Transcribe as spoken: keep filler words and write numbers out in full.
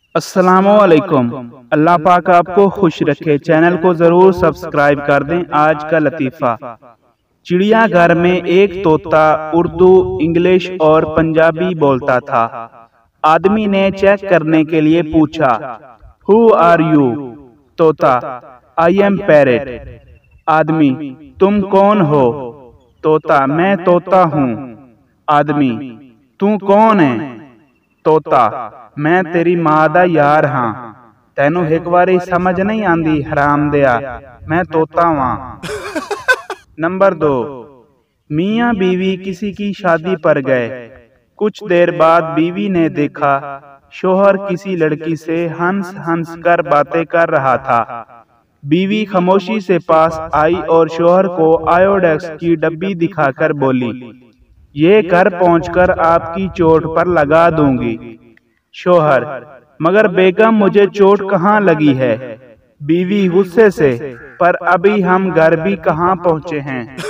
अस्सलामुअलैकुम। अल्लाह पाक आपको खुश रखे। चैनल को जरूर सब्सक्राइब कर दें। आज का लतीफ़ा। चिड़ियाघर में एक तोता उर्दू, इंग्लिश और पंजाबी बोलता था। आदमी ने चेक करने के लिए पूछा, हु आर यू? तोता, आई एम पैरेट। आदमी, तुम कौन हो? तोता, मैं तोता हूँ। आदमी, तू कौन है? तोता, मैं तेरी माँ दा यार हाँ। तैनू एक बारी समझ नहीं आंदी हराम दिया, मैं तोता वां। नंबर दो, मियाँ बीवी किसी की शादी पर गए। कुछ देर बाद बीवी ने देखा शोहर किसी लड़की से हंस हंस कर बातें कर रहा था। बीवी खामोशी से पास आई और शोहर को आयोडेक्स की डब्बी दिखाकर बोली, ये घर पहुंचकर आपकी चोट पर लगा दूंगी। शोहर, मगर बेगम मुझे चोट कहाँ लगी है? बीवी गुस्से से, पर अभी हम घर भी कहाँ पहुँचे हैं।